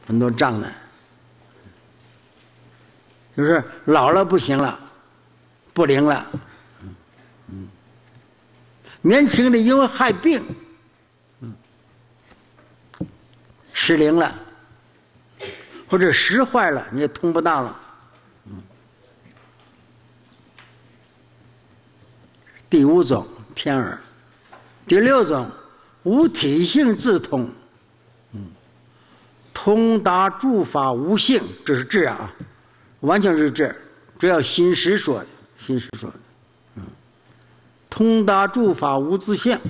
很多障碍，就是老了不行了，不灵了，年轻的因为害病，失灵了，或者石坏了，你也通不到了。第五种天耳，第六种无体性自通，通达诸法无性，这是智啊，完全是智，这要心识说的，心识说的，通达诸法无自性，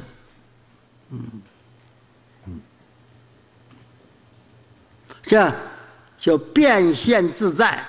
这叫变现自在，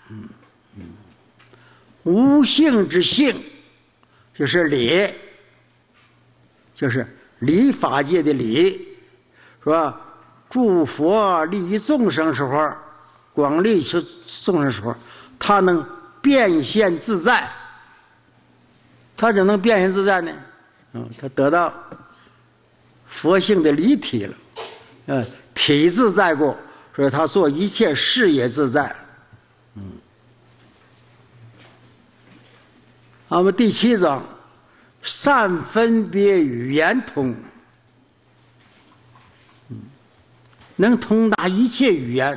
无性之性。就是理，就是理法界的理，说诸佛利益众生时候，广利众生时候，他能变现自在。他怎么能变现自在呢？他得到佛性的离体了，体自在过，所以他做一切事也自在。那么第七种，善分别语言通，能通达一切语言，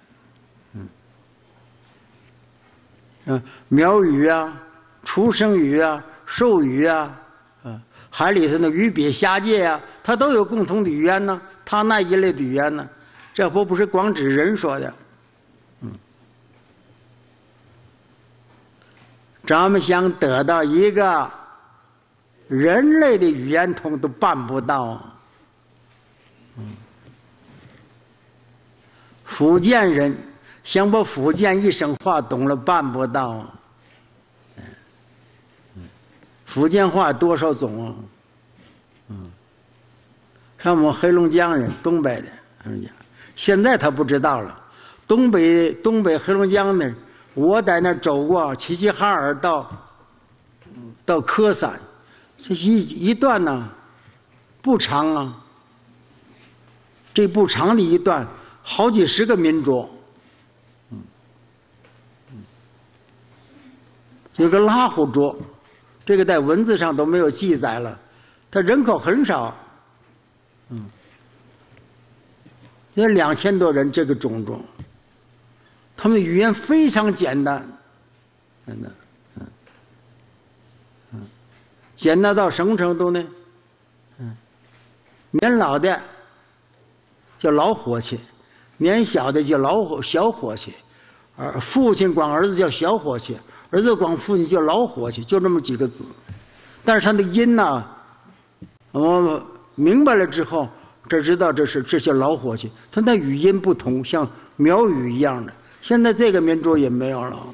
苗语啊、出生语啊、兽语啊，海里头的鱼鳖虾界啊，它都有共同的语言呢。它那一类的语言呢，这不是光指人说的。咱们想得到一个人类的语言通都办不到啊！福建人想把福建一声话懂了，办不到啊！福建话多少种啊？像我们黑龙江人，东北的黑龙江，现在他不知道了。东北黑龙江的。我在那走过齐齐哈尔到科山，这一段呢不长啊，这不长的一段好几十个民族，有个拉祜族，这个在文字上都没有记载了，它人口很少，这2000多人这个种族。他们的语言非常简单，简单到什么程度呢？年老的叫老伙计，年小的叫小伙计，父亲管儿子叫小伙计，儿子管父亲叫老伙计，就这么几个字。但是他的音呢，我明白了之后，这知道这叫老伙计，他那语音不同，像苗语一样的。现在这个民族也没有了，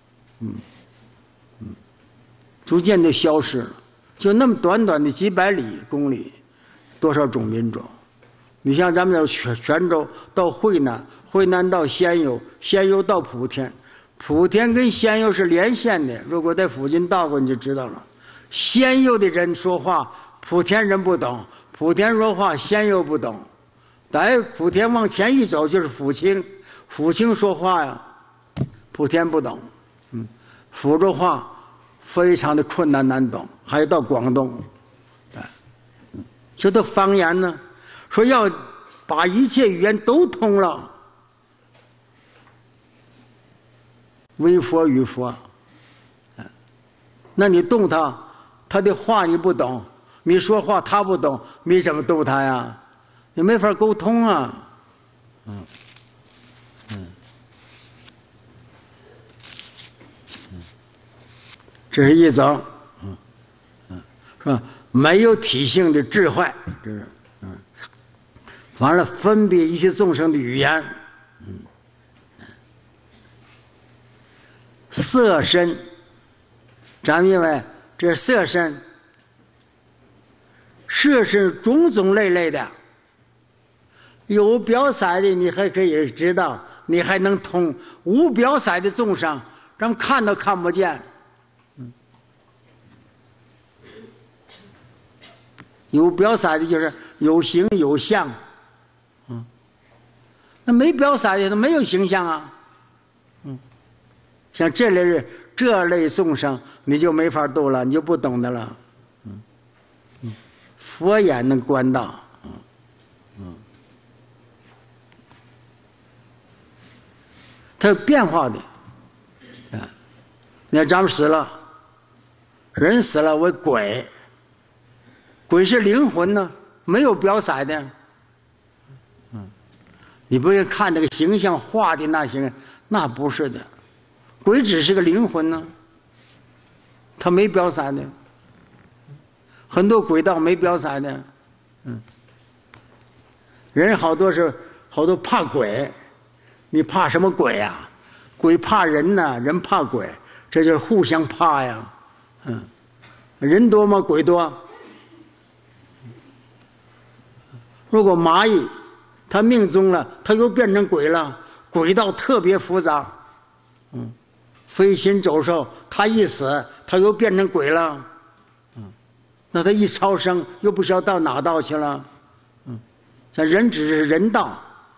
逐渐的消失了。就那么短短的几百公里，多少种民族？你像咱们的泉州到惠南，惠南到仙游，仙游到莆田，莆田跟仙游是连线的。如果在附近到过，你就知道了。仙游的人说话，莆田人不懂；莆田说话，仙游不懂。在莆田往前一走就是福清。福清说话呀，莆田不懂，福州话非常的困难难懂，还有到广东，这都方言呢，说要把一切语言都通了，为佛与佛，那你动他，他的话你不懂，你说话他不懂，你怎么逗他呀？你没法沟通啊，这是一种，是吧？没有体性的智慧，这是，完了分别一切众生的语言，色身，咱们认为这是色身，色身种种类类的，有表色的你还可以知道，你还能通；无表色的众生，咱们看都看不见。有表色的就是有形有相， 那没表色的，那没有形象啊。像这类众生，你就没法度了，你就不懂得了。佛眼能观到。它有变化的。你看咱们死了，人死了为鬼，鬼是灵魂呢，没有表色的。你不要看那个形象画的那些，那不是的，鬼只是个灵魂呢，它没表色的。很多鬼道没表色的，人好多怕鬼，你怕什么鬼呀？鬼怕人呐，人怕鬼，这就是互相怕呀。人多吗？鬼多。如果蚂蚁它命中了，它又变成鬼了，鬼道特别复杂。飞禽走兽，它一死，它又变成鬼了。那他一超生，又不知道到哪道去了。咱人只是人道，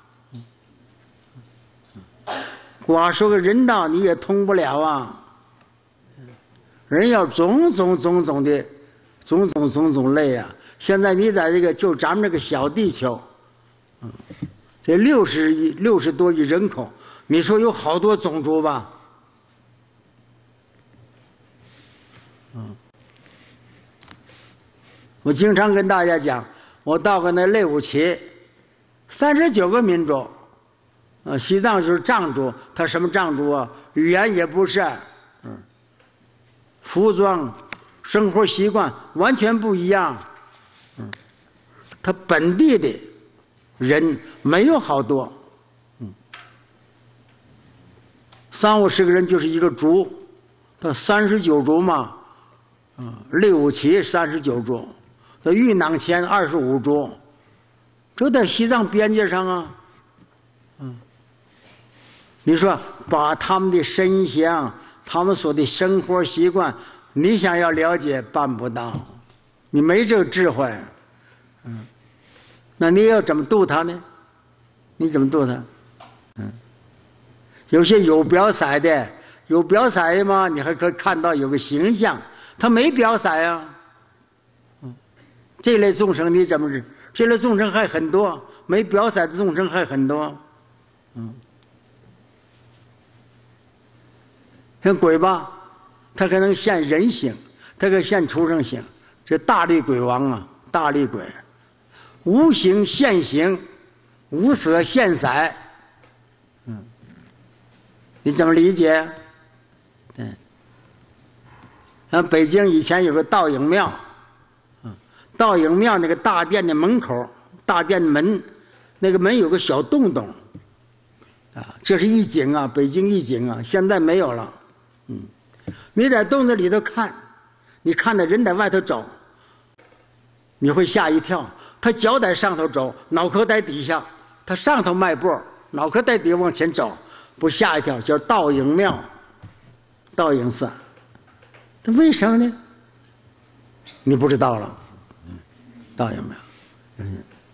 光说个人道你也通不了啊。人要种种类啊。现在你在这个就咱们这个小地球，这60多亿人口，你说有好多种族吧？我经常跟大家讲，我到过那内务旗，39个民族，西藏就是藏族，他什么藏族啊？语言也不是，服装、生活习惯完全不一样，他本地的人没有好多，30-50个人就是一个族，他39族嘛，内务旗39族。在玉囊前25族，这在西藏边界上啊。你说把他们的身相，他们所的生活习惯，你想要了解办不到，你没这个智慧。那你要怎么度他呢？你怎么度他？有些有表色的嘛，你还可以看到有个形象，他没表色呀。这类众生你怎么治？这类众生还很多，没表色的众生还很多。像鬼吧，他可能现人形，他可以现畜生形。这大力鬼王啊，大力鬼，无形现形，无色现色。你怎么理解？像北京以前有个道影庙。道影庙那个大殿的门口，大殿门，那个门有个小洞洞，这是一景啊，北京一景啊，现在没有了。你在洞子里头看，你看到人在外头走，你会吓一跳。他脚在上头走，脑壳在底下，他上头迈步，脑壳在底下往前走，不吓一跳，叫道影庙，道影寺。他为什么呢？你不知道了。道有没有？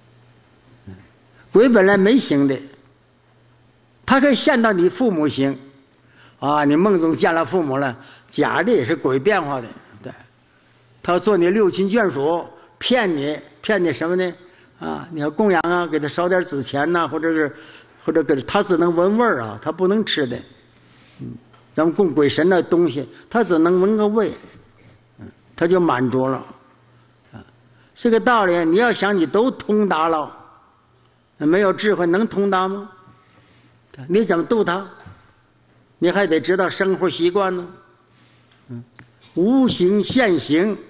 鬼本来没形的，他可以现到你父母形，你梦中见了父母了，假的也是鬼变化的，对，他做你六亲眷属，骗你什么呢？你要供养啊，给他烧点纸钱呐，或者给他只能闻味儿啊，他不能吃的，咱们供鬼神的东西，他只能闻个味，他就满足了。这个道理你要想你都通达了，没有智慧能通达吗？你怎么度他？你还得知道生活习惯呢。无形现形，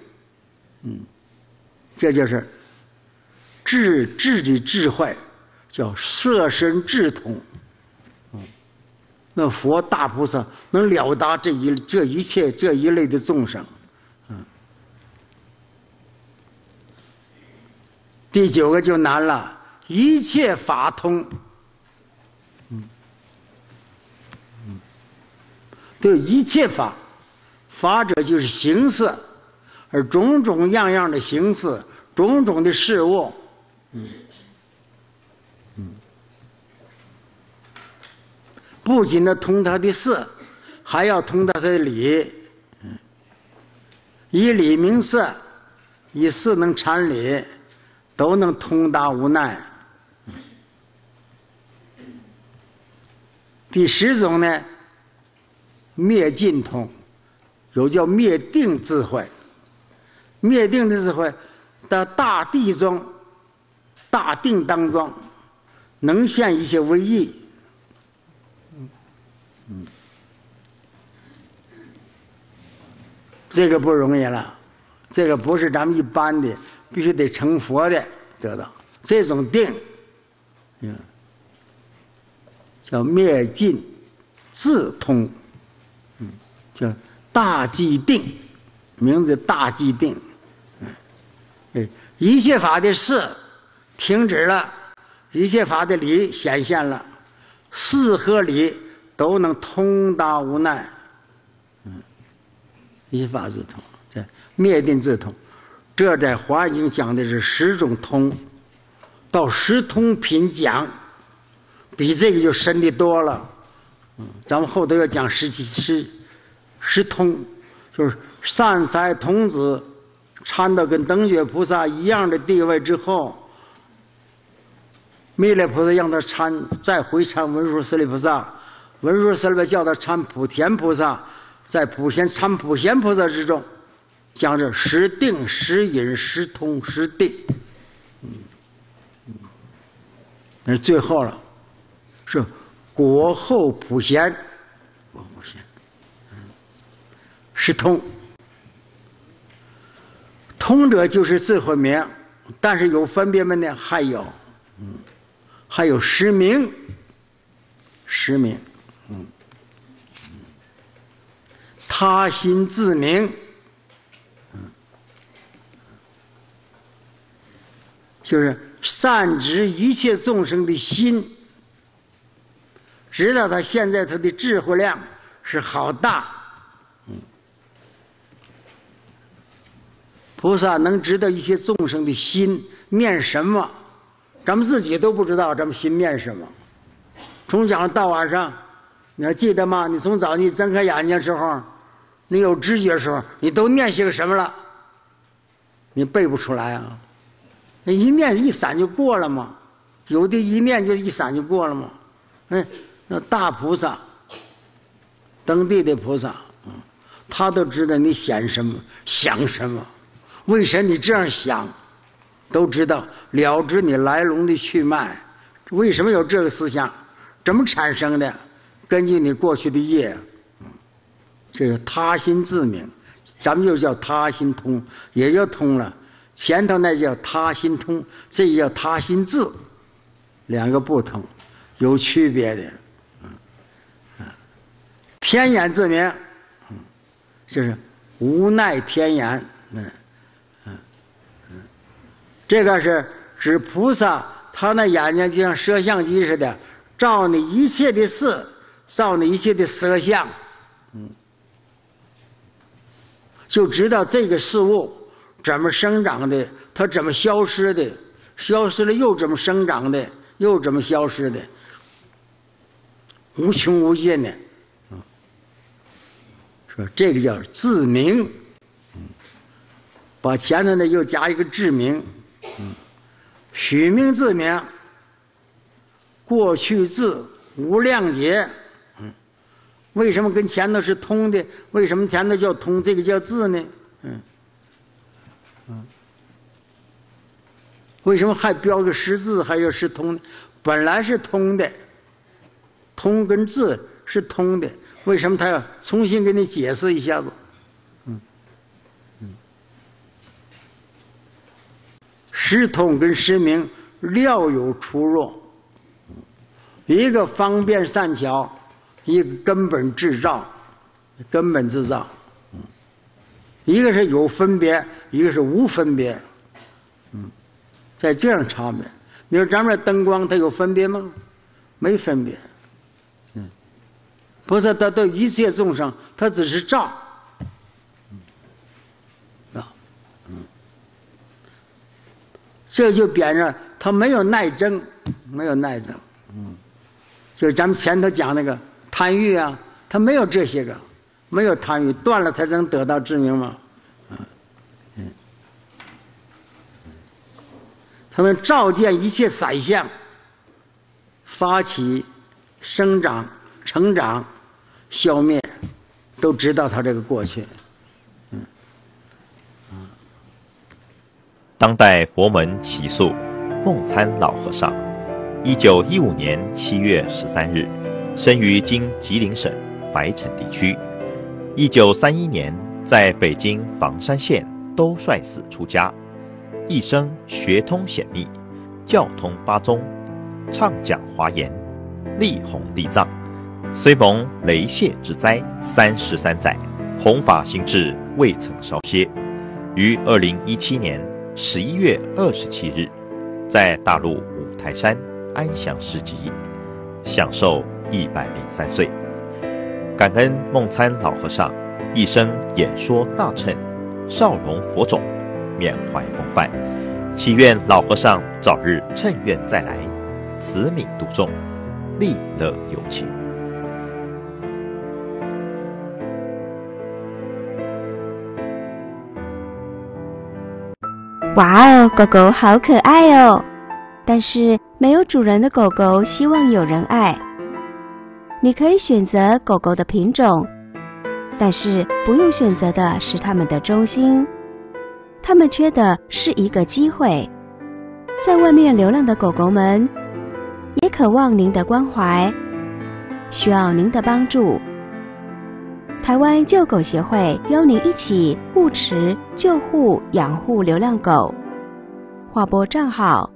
这就是智的智慧，叫摄身智通。那佛大菩萨能了达这一切这一类的众生。第9个就难了，一切法通。对一切法，法者就是形色，而种种样样的形色，种种的事物， 不仅要通他的事，还要通他的理。以理明事，以事能阐理，都能通达无奈。第10种呢，灭尽通，有叫灭定智慧。灭定的智慧，到大地中、大定当中，能现一切为义。这个不容易了，这个不是咱们一般的，必须得成佛的得到这种定，叫灭尽自通，叫大寂定，名字大寂定。一切法的事停止了，一切法的理显现了，事和理都能通达无奈。一切法自通，这灭定自通，这在《华严经》讲的是10种通，到10通品讲，比这个就深的多了。咱们后头要讲10通，就是善财童子参到跟等觉菩萨一样的地位之后，弥勒菩萨让他参，再回参文殊师利菩萨，文殊师利菩萨叫他参普贤菩萨，在参普贤菩萨之中，讲这10定、10隐、10通、10定，那是最后了，是果后普贤，果普贤，10通。通者就是智慧名，但是有分别门呢，还有10名，10名，他心自明，就是善知一切众生的心，知道他现在他的智慧量是好大。菩萨能知道一些众生的心念什么，咱们自己都不知道咱们心念什么。从早上到晚上，你还记得吗？你从早你睁开眼睛的时候，你有知觉的时候，你都念些个什么了？你背不出来啊！一念一闪就过了嘛，有的一念就一闪就过了嘛。那大菩萨、登地的菩萨，他都知道你想什么，想什么。为什么你这样想，都知道，了知你来龙的去脉，为什么有这个思想，怎么产生的，根据你过去的业，这个他心自明，咱们就叫他心通，也就通了。前头那叫他心通，这也叫他心自，两个不同，有区别的。天眼自明，就是无奈天眼，这个是指菩萨，他那眼睛就像摄像机似的，照你一切的事，照你一切的色相，就知道这个事物怎么生长的，它怎么消失的，消失了又怎么生长的，又怎么消失的，无穷无尽的。说这个叫自明，把前头呢又加一个自明。许明自明，过去自无量劫。为什么跟前头是通的？为什么前头叫通，这个叫自呢？为什么还标个识字，还有是通呢？本来是通的，通跟自是通的，为什么他要重新给你解释一下子？识通跟识明料有出入，一个方便善巧，一个根本制造，根本制造，一个是有分别，一个是无分别，在这样差别。你说咱们这灯光它有分别吗？没分别。不是，他对一切众生，他只是照。这就表示他没有耐增，没有耐增。就是咱们前头讲那个贪欲啊，他没有这些个，没有贪欲，断了才能得到知名嘛。他们照见一切宰相发起、生长、成长、消灭，都知道他这个过去。 当代佛门奇宿梦参老和尚，1915年7月13日，生于今吉林省白城地区。1931年，在北京房山县兜率寺出家，一生学通显密，教通八宗，畅讲华严，力弘地藏。虽蒙雷泄之灾33载，弘法心志未曾稍歇。于2017年11月27日，在大陆五台山安详示寂，享寿103岁。感恩梦参老和尚一生演说大乘，少容佛种，缅怀风范，祈愿老和尚早日乘愿再来，慈悯度众，利乐有情。 哇哦，狗狗好可爱哦！但是没有主人的狗狗希望有人爱。你可以选择狗狗的品种，但是不用选择的是它们的忠心。它们缺的是一个机会。在外面流浪的狗狗们也渴望您的关怀，需要您的帮助。台湾救狗协会邀您一起护持、救护、养护流浪狗。划拨账号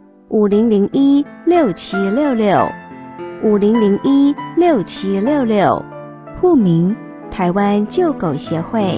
5001-6766，5001-6766，户名台湾救狗协会。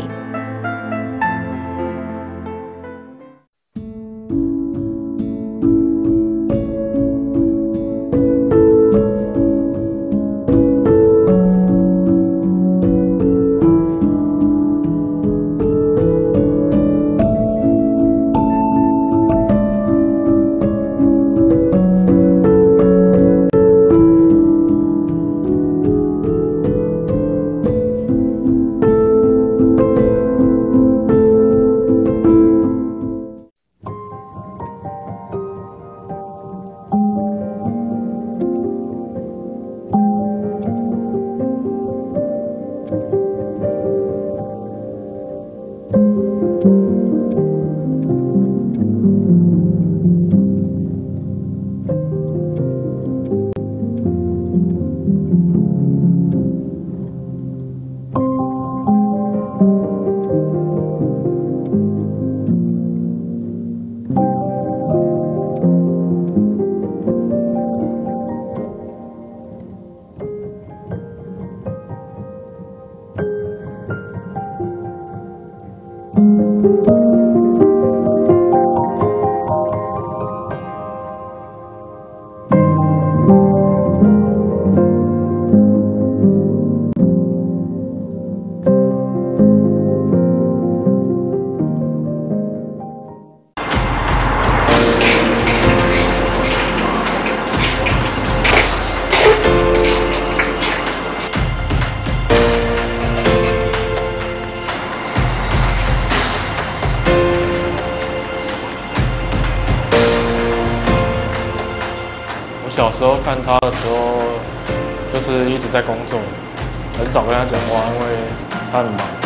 小时候看他的时候，就是一直在工作，很少跟他讲话，因为他很忙。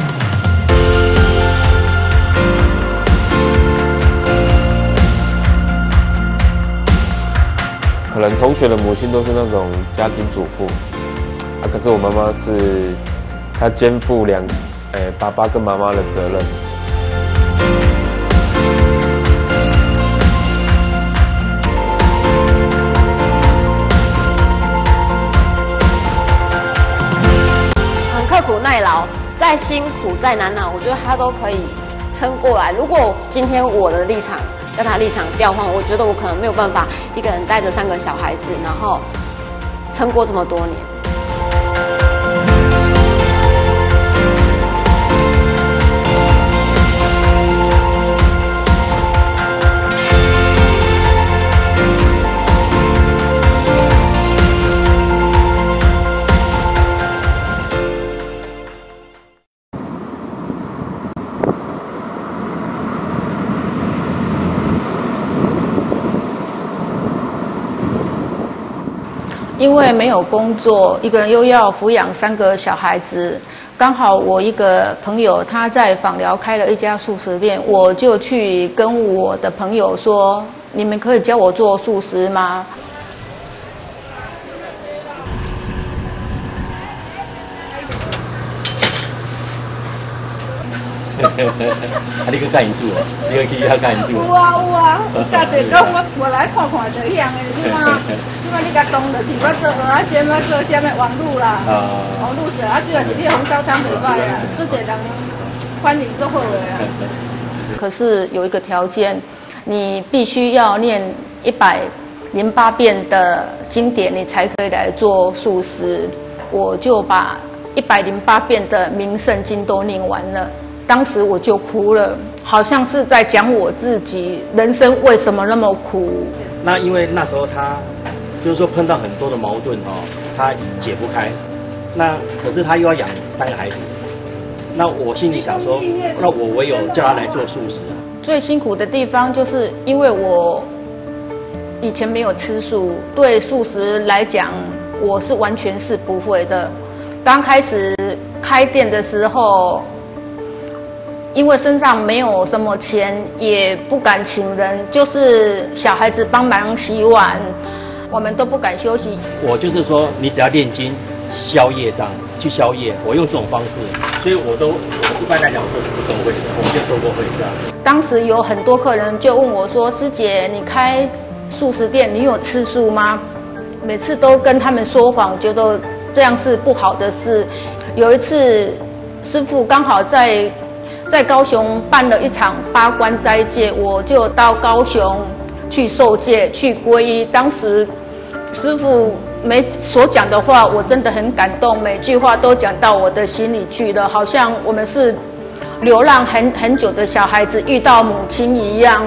可能同学的母亲都是那种家庭主妇，可是我妈妈是，她肩负爸爸跟妈妈的责任。 刻苦耐劳，再辛苦再难熬，我觉得他都可以撑过来。如果今天我的立场跟他立场调换，我觉得我可能没有办法一个人带着3个小孩子，然后撑过这么多年。 因为没有工作，一个人又要抚养3个小孩子，刚好我一个朋友他在枋寮开了一家素食店，我就去跟我的朋友说：“你们可以教我做素食吗？” 你去干一组哦，你去遐干一组。 有啊有啊，家姐讲我来看看就一样的，你看，你甲当着去，我做啊，兼要做啥物网路啦，网路者啊，主要是你红烧餐袂歹啊，做一人欢迎做好的啊。 可是有一个条件，你必须要念108遍的经典，你才可以来做素食。我就把108遍的名圣经都念完了。当时我就哭了，好像是在讲我自己人生为什么那么苦。 那因为那时候他就是说碰到很多的矛盾哦，他解不开。那可是他又要养3个孩子，那我心里想说，那我唯有叫他来做素食。 最辛苦的地方就是因为我以前没有吃素，对素食来讲我是完全是不会的。刚开始开店的时候，因为身上没有什么钱，也不敢请人，就是小孩子帮忙洗碗，我们都不敢休息。 我就是说，你只要念经消业障，去消业，我用这种方式，所以我一般来讲我都是不收费的，我没有收过费这样。 当时有很多客人就问我说：“师姐，你开素食店，你有吃素吗？”每次都跟他们说谎，觉得这样是不好的事。有一次，师父刚好在高雄办了一场8关斋戒，我就到高雄去受戒、去皈依。当时师父所讲的话，我真的很感动，每句话都讲到我的心里去了，好像我们是流浪很久的小孩子遇到母亲一样。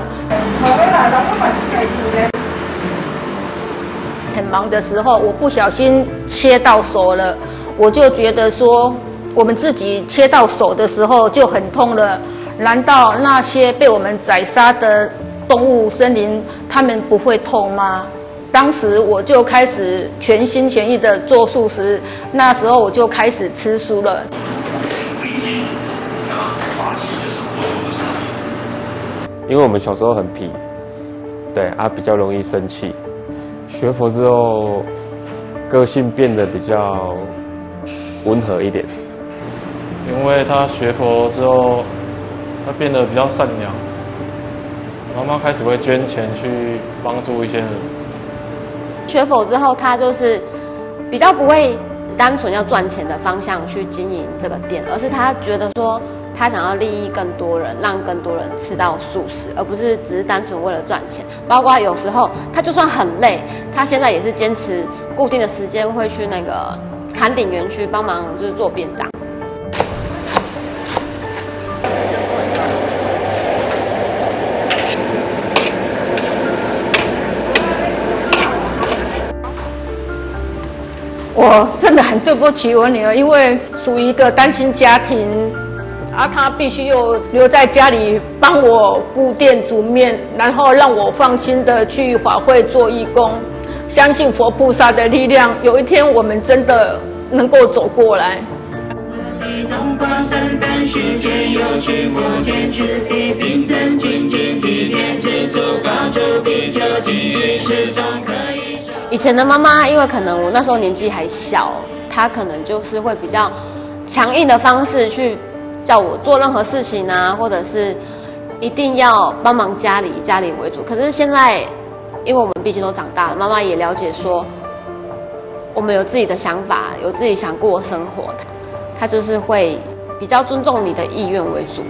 很忙的时候，我不小心切到手了，我就觉得说，我们自己切到手的时候就很痛了，难道那些被我们宰杀的动物生灵，他们不会痛吗？当时我就开始全心全意的做素食，那时候我就开始吃素了。 因为我们小时候很皮，对啊，比较容易生气。学佛之后，个性变得比较温和一点。 因为他学佛之后，他变得比较善良。妈妈开始会捐钱去帮助一些人。 学佛之后，他就是比较不会单纯要赚钱的方向去经营这个店，而是他觉得说，他想要利益更多人，让更多人吃到素食，而不是只是单纯为了赚钱。包括有时候他就算很累，他现在也是坚持固定的时间会去那个坎顶园区帮忙，就是做便当。 我真的很对不起我女儿，因为属于一个单亲家庭，她必须又留在家里帮我顾店煮面，然后让我放心的去法会做义工，相信佛菩萨的力量，有一天我们真的能够走过来。 以前的妈妈，因为可能我那时候年纪还小，她可能就是会比较强硬的方式去叫我做任何事情啊，或者是一定要帮忙家里为主。可是现在，因为我们毕竟都长大了，妈妈也了解说，我们有自己的想法，有自己想过的生活，她就是会比较尊重你的意愿为主。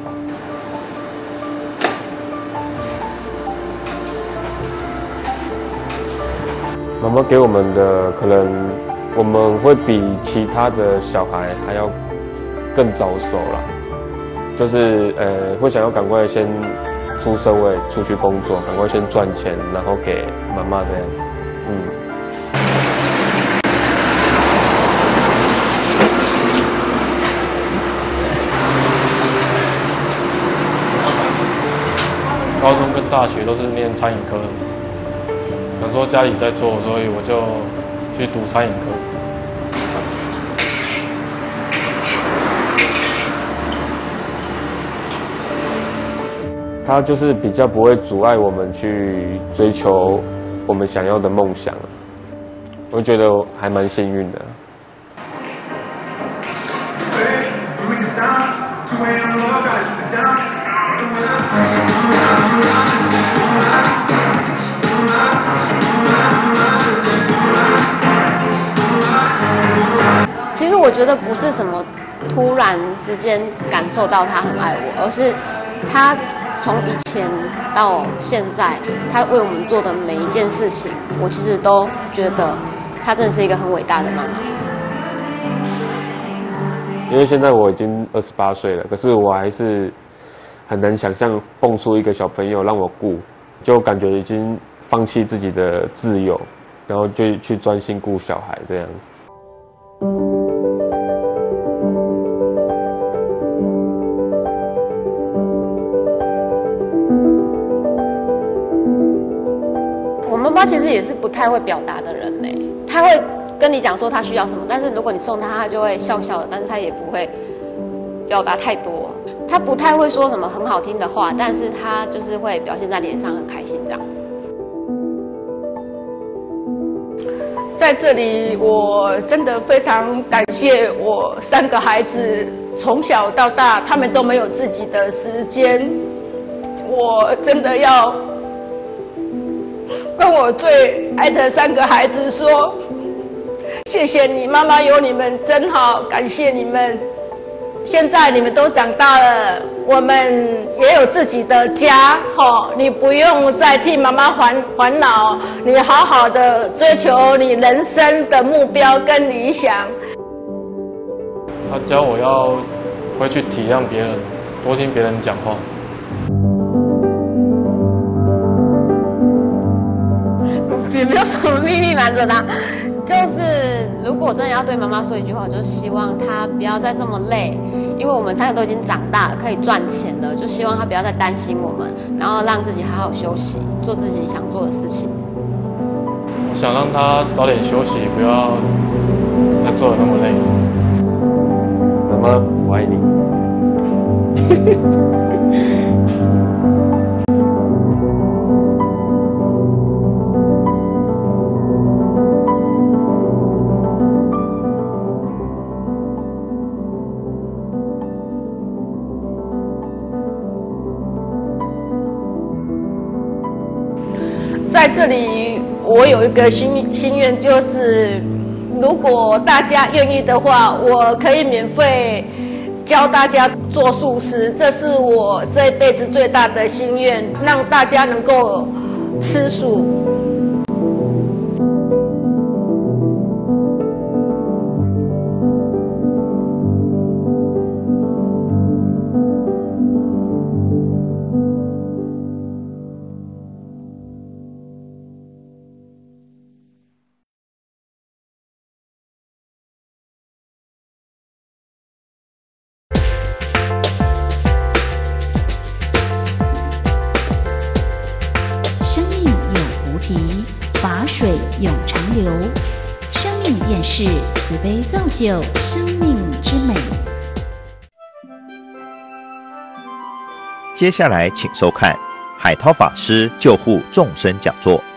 妈妈给我们的可能，我们会比其他的小孩还要更早熟啦，就是会想要赶快先出社会，出去工作，赶快先赚钱，然后给妈妈这样， 高中跟大学都是念餐饮科的。想说家里在做，所以我就去读餐饮科。 他就是比较不会阻碍我们去追求我们想要的梦想，我觉得还蛮幸运的。 其实我觉得不是什么突然之间感受到他很爱我，而是他从以前到现在，他为我们做的每一件事情，我其实都觉得他真的是一个很伟大的妈妈。 因为现在我已经28岁了，可是我还是很难想象蹦出一个小朋友让我顾，就感觉已经放弃自己的自由，然后就去专心顾小孩这样。 妈妈其实也是不太会表达的人呢，她会跟你讲说她需要什么，但是如果你送她，她就会笑笑的，但是她也不会表达太多。她不太会说什么很好听的话，但是她就是会表现在脸上很开心这样子。 在这里，我真的非常感谢我3个孩子，从小到大，他们都没有自己的时间，我真的要跟我最爱的3个孩子说，谢谢你，妈妈有你们真好，感谢你们。现在你们都长大了，我们也有自己的家，你不用再替妈妈烦恼，你好好的追求你人生的目标跟理想。 他教我要会去体谅别人，多听别人讲话。 也没有什么秘密瞒着他，就是如果真的要对妈妈说一句话，就希望她不要再这么累，因为我们3个都已经长大了，可以赚钱了，就希望她不要再担心我们，然后让自己好好休息，做自己想做的事情。 我想让她早点休息，不要再做得那么累。 妈妈，我爱你。 在这里，我有一个心愿，就是如果大家愿意的话，我可以免费教大家做素食，这是我这一辈子最大的心愿，让大家能够吃素。 法水永长流，生命电视慈悲造就生命之美。 接下来请收看海涛法师救护众生讲座。